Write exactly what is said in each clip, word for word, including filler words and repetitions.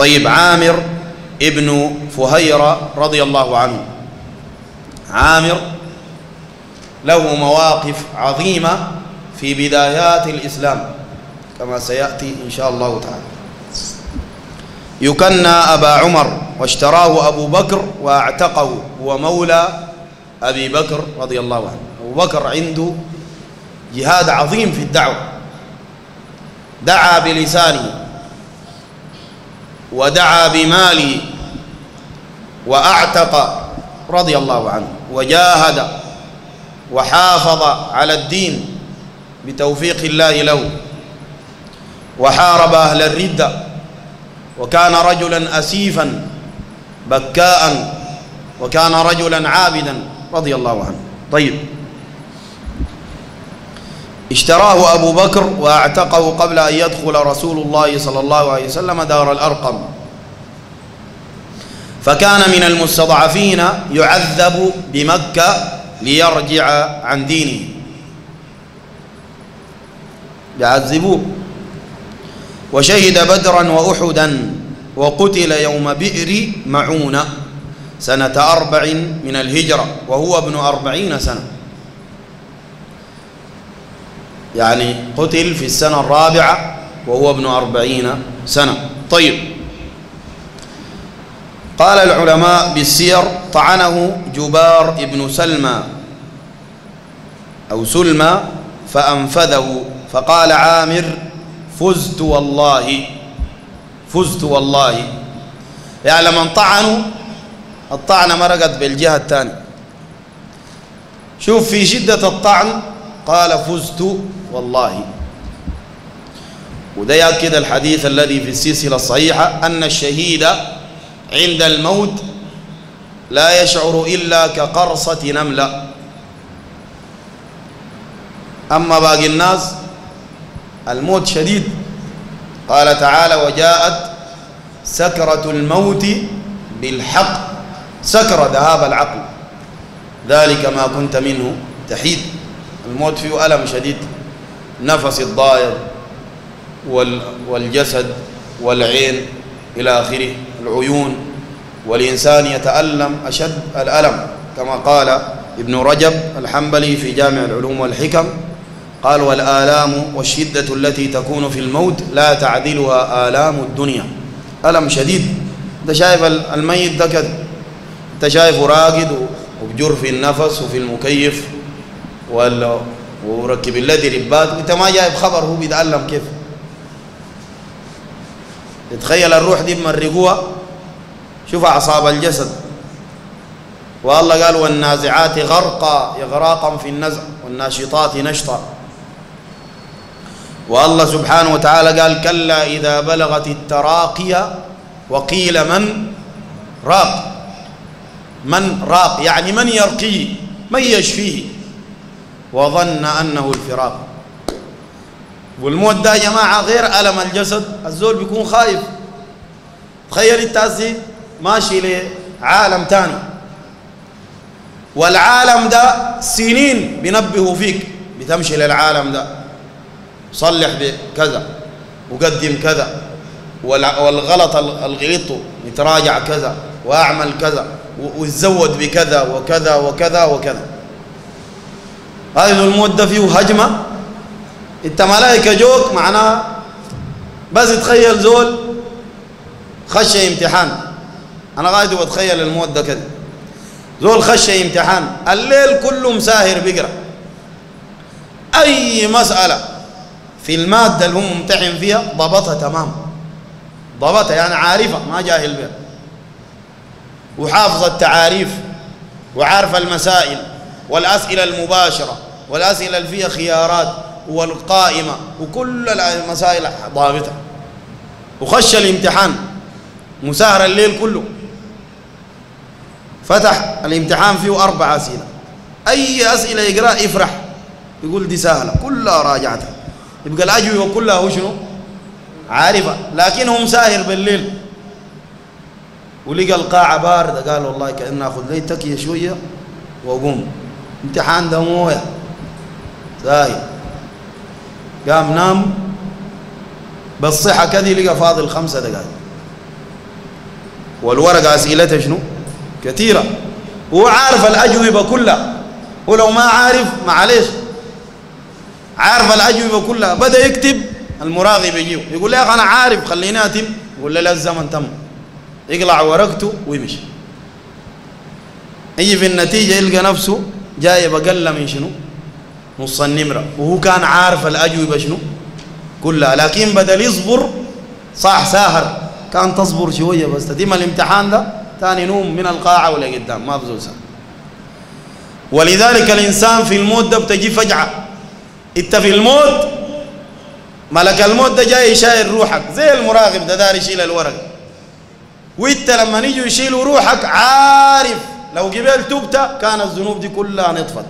طيب، عامر ابن فهيرة رضي الله عنه، عامر له مواقف عظيمة في بدايات الإسلام كما سيأتي إن شاء الله تعالى. يكنى أبا عمر واشتراه أبو بكر واعتقه، هو مولى أبي بكر رضي الله عنه. أبو بكر عنده جهاد عظيم في الدعوة، دعا بلسانه ودعا بماله وأعتق رضي الله عنه، وجاهد وحافظ على الدين بتوفيق الله له، وحارب أهل الردة، وكان رجلا أسيفا بكاء، وكان رجلا عابدا رضي الله عنه. طيب، اشتراه أبو بكر واعتقه قبل أن يدخل رسول الله صلى الله عليه وسلم دار الأرقم، فكان من المستضعفين يعذب بمكة ليرجع عن دينه، يعذبوه. وشهد بدرا وأحدا، وقتل يوم بئر معونة سنة أربع من الهجرة وهو ابن أربعين سنة، يعني قتل في السنة الرابعة وهو ابن أربعين سنة. طيب، قال العلماء بالسير: طعنه جبار ابن سلمى أو سلمى فأنفذه، فقال عامر: فزت والله، فزت والله. يعني من طعنوا الطعنة مرقت بالجهة الثانية. شوف في شدة الطعن قال: فزت والله. وده يأكد الحديث الذي في السلسلة الصحيحة أن الشهيد عند الموت لا يشعر إلا كقرصة نملة، أما باقي الناس الموت شديد. قال تعالى: وجاءت سكرة الموت بالحق، سكرة ذهاب العقل، ذلك ما كنت منه تحيد. الموت فيه ألم شديد، نفس الضائر والجسد والعين إلى آخره، العيون، والإنسان يتألم أشد الألم، كما قال ابن رجب الحنبلي في جامع العلوم والحكم، قال: والآلام والشدة التي تكون في الموت لا تعدلها آلام الدنيا. ألم شديد. أنت شايف الميت ده كده، أنت شايفه راقد وبجر في النفس وفي المكيف وركب الذي ربات، وأنت ما جايب خبر هو بيتألم كيف. تتخيل الروح دي بمرقوها، شوف أعصاب الجسد. والله قال: والنازعات غرقا، إغراقا في النزع، والناشطات نشطا. والله سبحانه وتعالى قال: كلا إذا بلغت التراقي وقيل من راق. من راق يعني من يرقيه، من يشفيه، وظن أنه الفراق. والموت ده يا جماعة غير ألم الجسد، الزول بيكون خايف. تخيل التاسي ماشي لعالم تاني، والعالم ده سنين بينبهوا فيك، بتمشي للعالم ده، صلح بكذا وقدم كذا، والغلط الغلطه يتراجع كذا، وأعمل كذا، ويتزود بكذا وكذا وكذا وكذا. هذا الموت ده فيه هجمة. انت ملائكة جوك معناها بس تخيل زول خش امتحان. انا قاعد بتخيل الموت ده كده، زول خش امتحان الليل كله مساهر بيقرا اي مسألة في المادة اللي هم ممتحن فيها، ضبطها تمام، ضبطها يعني عارفة ما جاهل بها، وحافظ التعاريف، وعارف المسائل والأسئلة المباشرة والأسئلة اللي فيها خيارات والقائمة وكل المسائل ضابطة، وخش الامتحان مساهر الليل كله. فتح الامتحان فيه أربع أسئلة، أي أسئلة يقرأ يفرح يقول دي سهلة كلها راجعتها، يبقى الأجوبة كلها هو شنو؟ عارفة، لكنه مساهر بالليل. ولقى القاعة باردة، قال والله كأن أخذ لي تكية شوية وأقوم، امتحان ده مويه ساهر. قام نام بالصحة كذي لقى فاضل خمسة دقائق، والورقة أسئلتها شنو كثيرة، هو عارف الأجوبة كلها، ولو ما عارف معلش عارف الأجوبة كلها، بدأ يكتب المراقب يجيه يقول لي يا أخي أنا عارف خليني أتم، يقول له لا الزمن تم، يقلع ورقته ويمشي. يجي في النتيجة يلقى نفسه جايب أقل من شنو نص النمرة، وهو كان عارف الأجوبة شنو كلها، لكن بدل يصبر صح ساهر، كان تصبر شوية بس تتم الامتحان ده ثاني نوم من القاعة ولا قدام ما بزول ساهر. ولذلك الإنسان في الموت ده بتجي فجعة، انت في الموت ملك الموت ده جاي يشايل روحك زي المراقب ده دار يشيل الورق، وانت لما يجوا يشيلوا روحك عارف لو قبل تبت كان الذنوب دي كلها نطفت،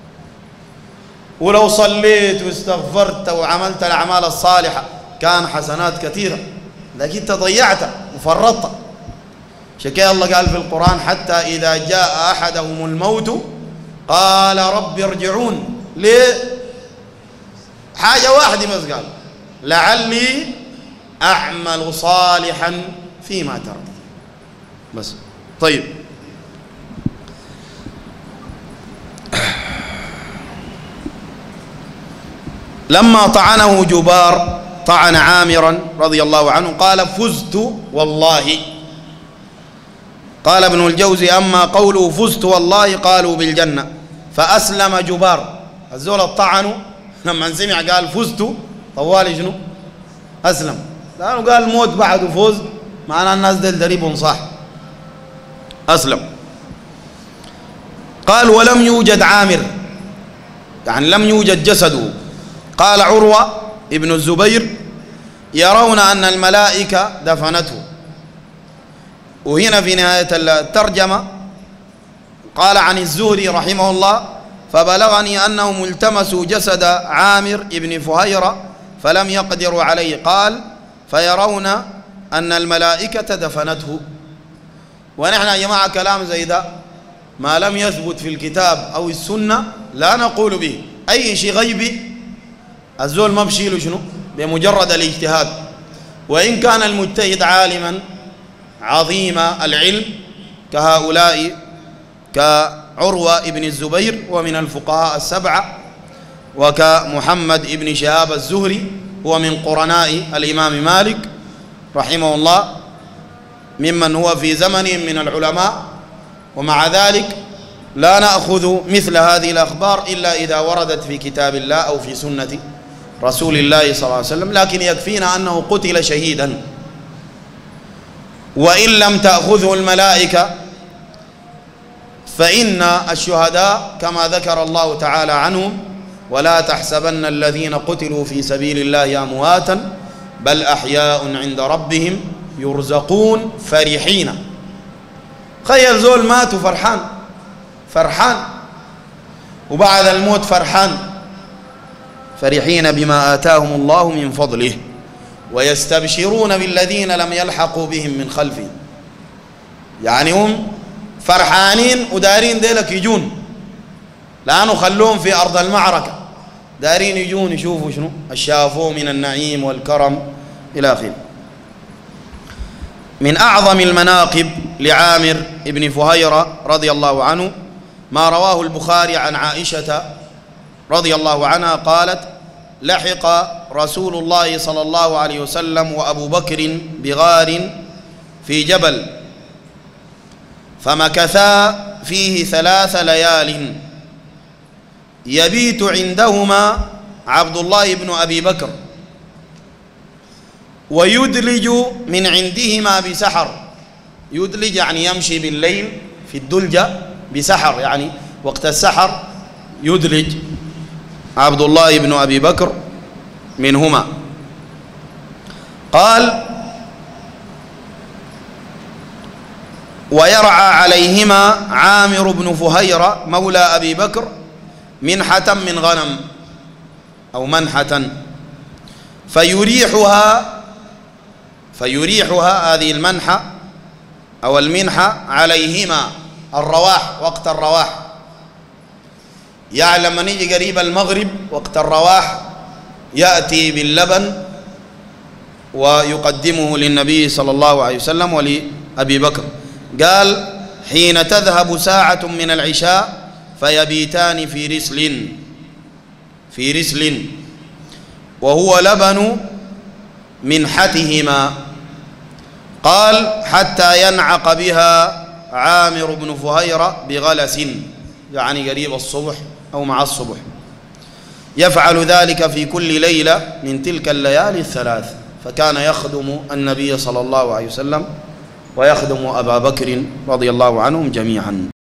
ولو صليت واستغفرت وعملت الأعمال الصالحة كان حسنات كثيرة، لكن انت ضيعتها وفرطت. شكي الله قال في القرآن حتى إذا جاء أحدهم الموت قال رب ارجعون، ليه؟ حاجة واحدة بس قال لعلي أعمل صالحا فيما تركت بس. طيب لما طعنه جبار طعن عامرا رضي الله عنه قال فزت والله. قال ابن الجوزي أما قوله فزت والله قالوا بالجنة، فأسلم جبار الزول الطعنوا لما سمع قال فزت طوالي شنو أسلم، لأنه قال موت بعد فوز معنى الناس دل دريب صح أسلم. قال ولم يوجد عامر يعني لم يوجد جسده. قال عروة ابن الزبير يرون أن الملائكة دفنته. وهنا في نهاية الترجمة قال عن الزهري رحمه الله فبلغني أنهم التمسوا جسد عامر ابن فهيرة فلم يقدروا عليه، قال فيرون أن الملائكة دفنته. ونحن يا جماعة كلام زي ده ما لم يثبت في الكتاب أو السنة لا نقول به، أي شيء غيبي الزول ما بشيله شنو بمجرد الاجتهاد، وإن كان المجتهد عالما عظيم العلم كهؤلاء كعروة ابن الزبير ومن الفقهاء السبعة، وكمحمد ابن شهاب الزهري هو من قرناء الإمام مالك رحمه الله ممن هو في زمن من العلماء، ومع ذلك لا نأخذ مثل هذه الأخبار إلا إذا وردت في كتاب الله أو في سنة رسول الله صلى الله عليه وسلم، لكن يكفينا أنه قتل شهيدا. وإن لم تأخذه الملائكة فإن الشهداء كما ذكر الله تعالى عنهم ولا تحسبن الذين قتلوا في سبيل الله أمواتا بل أحياء عند ربهم يرزقون فرحين. خيل زول مات فرحان فرحان وبعد الموت فرحان، فرحين بما آتاهم الله من فضله ويستبشرون بالذين لم يلحقوا بهم من خلفهم، يعني هم فرحانين ودارين ديلك يجون لأنه خلوهم في أرض المعركة، دارين يجون يشوفوا شنو الشافوه من النعيم والكرم إلى آخره. من أعظم المناقب لعامر ابن فهيرة رضي الله عنه ما رواه البخاري عن عائشة رضي الله عنها قالت لحق رسول الله صلى الله عليه وسلم وأبو بكر بغار في جبل فمكثا فيه ثلاث ليال يبيت عندهما عبد الله بن أبي بكر ويدلج من عندهما بسحر. يدلج يعني يمشي بالليل في الدلجة بسحر، يعني وقت السحر يدلج عبد الله بن أبي بكر منهما. قال ويرعى عليهما عامر بن فهيرة مولى أبي بكر منحة من غنم أو منحة فيريحها فيريحها هذه المنحة أو المنحة عليهما الرواح وقت الرواح، يعني لما نيجي قريب المغرب وقت الرواح يأتي باللبن ويقدمه للنبي صلى الله عليه وسلم أبي بكر قال حين تذهب ساعة من العشاء فيبيتان في رسل في رسل وهو لبن منحتهما. قال حتى ينعق بها عامر بن فهيرة بغلس، يعني قريب الصبح أو مع الصبح، يفعل ذلك في كل ليلة من تلك الليالي الثلاث. فكان يخدم النبي صلى الله عليه وسلم ويخدم أبا بكر رضي الله عنهم جميعا.